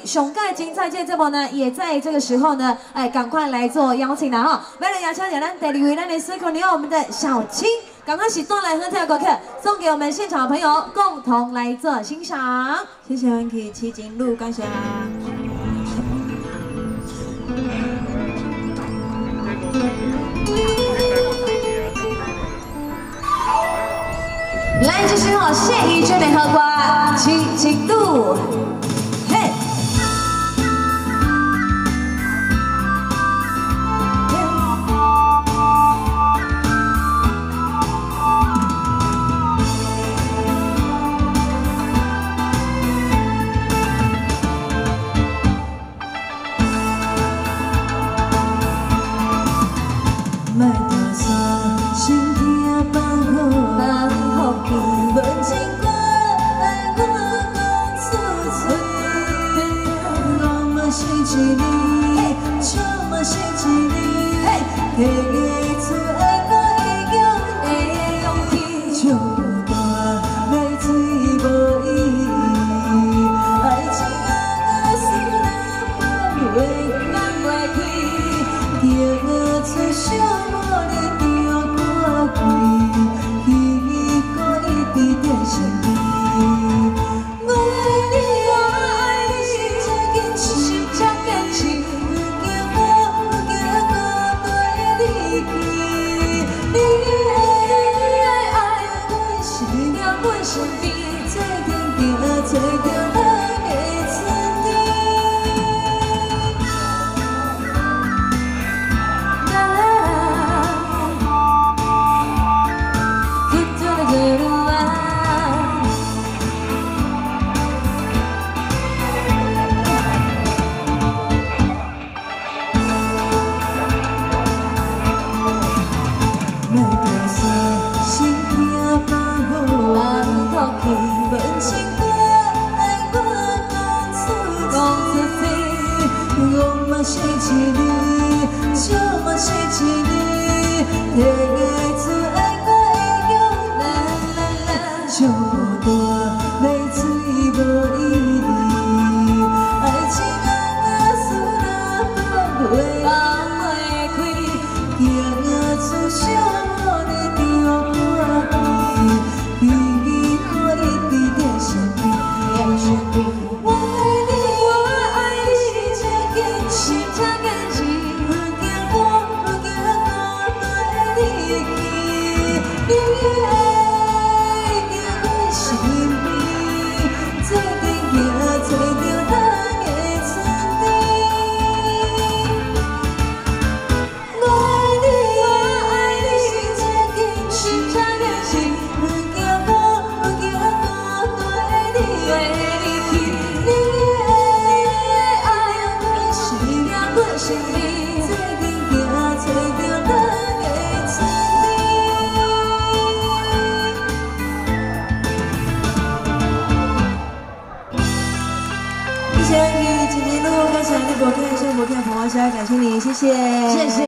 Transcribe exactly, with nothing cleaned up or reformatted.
熊盖金再见这波呢，也在这个时候呢，哎，赶快来做邀请了哈！为了邀请咱第二位咱的司空牛，我们的小青，赶快起段来喝这个歌曲，送给我们现场的朋友，共同来做欣赏。 谢谢阮去七金路，感谢。 来，这时候谢宇轩的喝瓜七金路，嘿。 莫打算心痛放好，放好去，问情歌爱我讲出嘴，我嘛是一你，笑嘛是一你，提个出爱我已经的勇气，唱无大来水无意，爱情啊思念放袂放袂开，叫出伤。 是一你，笑嘛是一你，提个出爱我的勇气，唱无大来水无意，爱情啊思念放袂放袂开，行出伤你着破开，比你可一直在身边。 谢谢你，请您路，感谢你，我看一下，我看红花虾，感谢你，谢谢，谢谢。